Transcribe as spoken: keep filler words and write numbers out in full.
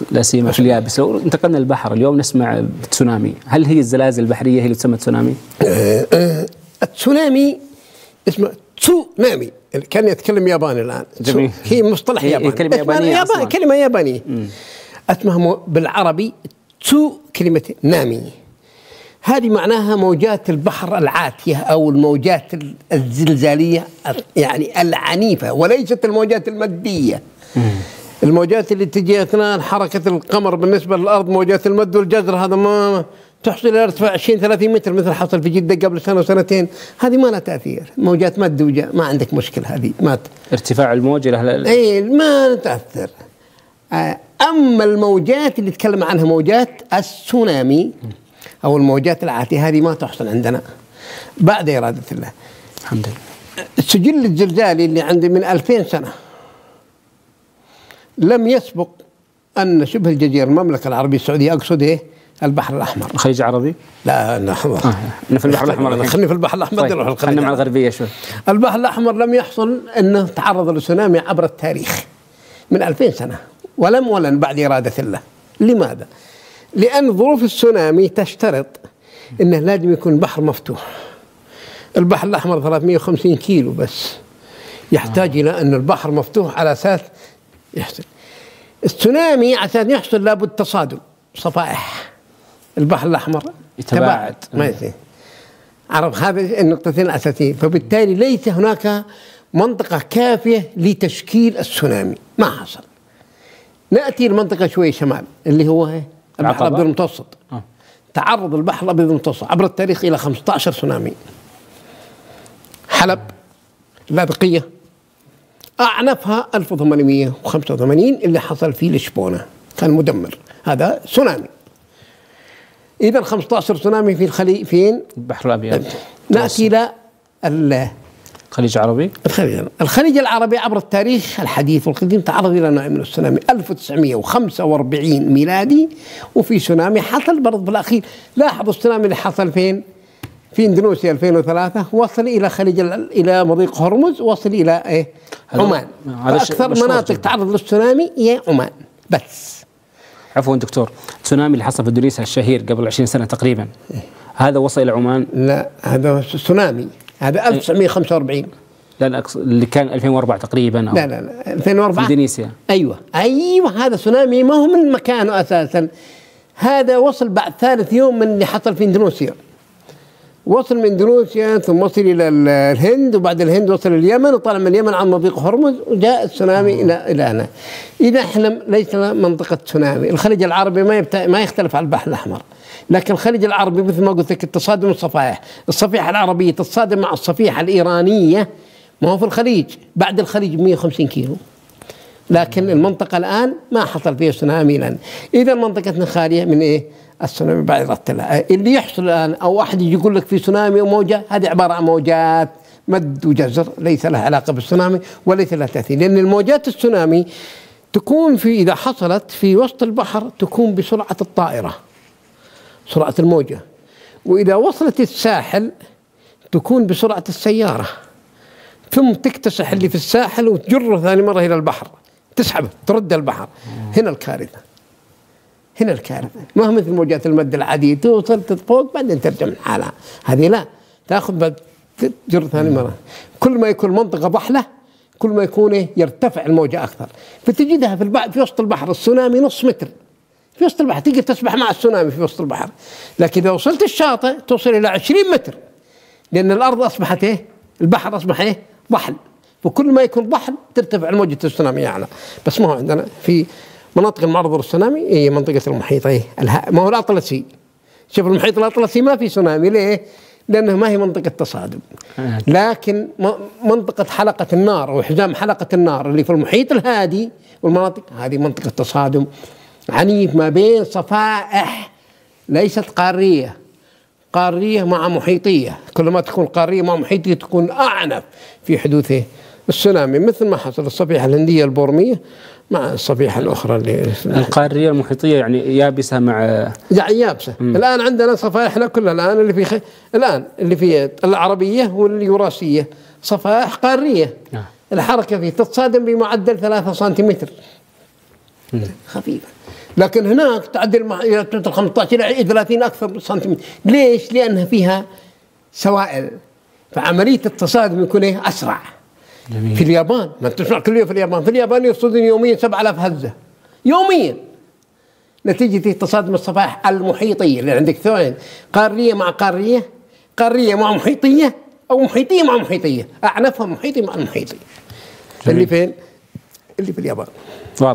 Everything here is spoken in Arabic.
لا سيما في اليابس. لو انتقلنا للبحر اليوم نسمع تسونامي، هل هي الزلازل البحرية هي اللي تسمى تسونامي؟ آه آه التسونامي اسمه تسونامي، كان يتكلم ياباني الآن. جميل. هي مصطلح ياباني، كلمة يابانية ياباني، كلمة يابانية. اسمها بالعربي تسو كلمة نامي، هذه معناها موجات البحر العاتية أو الموجات الزلزالية يعني العنيفة، وليست الموجات المادية. الموجات اللي تجي أثناء حركة القمر بالنسبة للأرض موجات المد والجزر، هذا ما تحصل إلى ارتفاع عشرين ثلاثين متر مثل حصل في جدة قبل سنة وسنتين، هذه ما لها تأثير. موجات مد وجا ما عندك مشكلة، هذه ما ارتفاع الموجة له اي ما تأثر. أما الموجات اللي تكلم عنها موجات التسونامي أو الموجات العاتية، هذه ما تحصل عندنا بعد إرادة الله. الحمد لله. السجل الزلزالي اللي عندي من ألفين سنة لم يسبق أن شبه الجزيرة المملكة العربية السعودية، أقصد إيه البحر الأحمر. الخليج العربي؟ لا لحظة، آه. أنا في البحر الأحمر. خليني في البحر الأحمر. طيب. نروح خلينا مع الغربية شوي. البحر الأحمر لم يحصل أنه تعرض للسونامي عبر التاريخ من ألفين سنة، ولم ولن بعد إرادة الله. لماذا؟ لأن ظروف السونامي تشترط أنه لازم يكون البحر مفتوح. البحر الأحمر ثلاثمئة وخمسين كيلو بس، يحتاج آه. إلى أن البحر مفتوح على أساس يحصل السونامي. عشان يحصل لابد تصادم صفائح البحر الأحمر يتباعد، ما يصير. عرف هذه النقطتين الأساسية، فبالتالي ليس هناك منطقة كافية لتشكيل السونامي، ما حصل. نأتي لمنطقة شوي شمال اللي هو البحر الأبيض المتوسط. آه. تعرض البحر الأبيض المتوسط عبر التاريخ إلى خمسة عشر سونامي. حلب، اللاذقية، أعنفها ألف وثمانمئة وخمسة وثمانين اللي حصل فيه لشبونة، كان مدمر، هذا سونامي. إذا خمسة عشر سونامي في الخليج فين؟ البحر الأبيض. نأتي إلى الخليج العربي. الخليج الخليج العربي عبر التاريخ الحديث والقديم تعرض إلى نوع من السونامي. ألف وتسعمئة وخمسة وأربعين ميلادي وفي سونامي حصل برضه في الأخير. لاحظوا السونامي اللي حصل فين؟ في اندونيسيا ألفين وثلاثة، وصل إلى خليج إلى مضيق هرمز، وصل إلى إيه؟ عمان. أكثر مناطق تعرض للسونامي هي عمان بس. عفوا دكتور، السونامي اللي حصل في اندونيسيا الشهير قبل عشرين سنة تقريبا، هذا وصل إلى عمان؟ لا، هذا سونامي، هذا ألف وتسعمئة وخمسة وأربعين. لا لا، اللي كان ألفين وأربعة تقريبا. أو لا لا لا، ألفين وأربعة في اندونيسيا. أيوة أيوة، هذا سونامي ما هو من مكانه أساسا، هذا وصل بعد ثالث يوم من اللي حصل في اندونيسيا. وصل من اندونيسيا ثم وصل إلى الهند، وبعد الهند وصل اليمن، وطلع من اليمن عن مضيق هرمز، وجاء السونامي إلى إلى هنا. إذا إحنا ليس منطقة تسونامي. الخليج العربي ما يبت... ما يختلف عن البحر الأحمر، لكن الخليج العربي مثل ما قلت لك التصادم الصفائح، الصفيحة العربية تتصادم مع الصفيحة الإيرانية، ما هو في الخليج، بعد الخليج مئة وخمسين كيلو، لكن المنطقة الآن ما حصل فيها سونامي الآن. إذا منطقتنا خالية من إيه؟ السونامي بعد إرادة الله. اللي يحصل الآن أو واحد يجي يقول لك في سونامي وموجة، هذه عبارة عن موجات مد وجزر، ليس لها علاقة بالسونامي وليس لها تأثير، لأن الموجات السونامي تكون في إذا حصلت في وسط البحر تكون بسرعة الطائرة، سرعة الموجة، وإذا وصلت الساحل تكون بسرعة السيارة، ثم تكتسح اللي في الساحل وتجره ثاني مرة إلى البحر، تسحبه ترد البحر. هنا الكارثة، هنا الكارثة. ما هو مثل موجات المد العادية توصل تفوق بعدين ترجع من حالها، هذه لا، تأخذ بعد تجر ثاني مرة. كل ما يكون منطقة ضحلة كل ما يكون يرتفع الموجة أكثر، فتجدها في البحر في وسط البحر السونامي نص متر في وسط البحر، تقدر تسبح مع السونامي في وسط البحر. لكن إذا وصلت الشاطئ توصل إلى عشرين متر، لأن الأرض أصبحت إيه؟ البحر أصبح إيه؟ ضحل، وكل ما يكون ضحل ترتفع الموجة السونامي أعلى. بس ما هو عندنا في مناطق المعرضة للسونامي هي منطقة المحيط، إيه؟ ما هو الأطلسي. شوف المحيط الأطلسي ما في سونامي، ليه؟ لأنه ما هي منطقة تصادم. لكن منطقة حلقة النار أو حزام حلقة النار اللي في المحيط الهادي والمناطق هذه منطقة تصادم عنيف ما بين صفائح ليست قارية، قارية مع محيطية. كل ما تكون قارية مع محيطية تكون أعنف في حدوث السونامي، مثل ما حصل الصفيحة الهندية البورمية مع الصفيحة الأخرى اللي القارية المحيطية، يعني يابسة مع يعني يابسة. مم. الآن عندنا صفائحنا كلها الآن اللي في خ... الآن اللي في العربية واليوراسية صفائح قارية. آه. الحركة فيه تتصادم بمعدل ثلاثة سنتيمتر، خفيفة. لكن هناك تعدل مع إلى خمسة عشر إلى ثلاثين أكثر سنتيمتر. ليش؟ لأنها فيها سوائل، فعملية التصادم يكون إيه؟ أسرع. جميل. في اليابان ما تسمع كل يوم في اليابان، في اليابان يصطدم يوميا سبعة آلاف هزة يوميا نتيجة تصادم الصفائح المحيطية، اللي عندك ثوين قارية مع قارية، قارية مع محيطية، أو محيطية مع محيطية، أعنفها محيطي مع المحيطي. اللي فين؟ اللي في اليابان.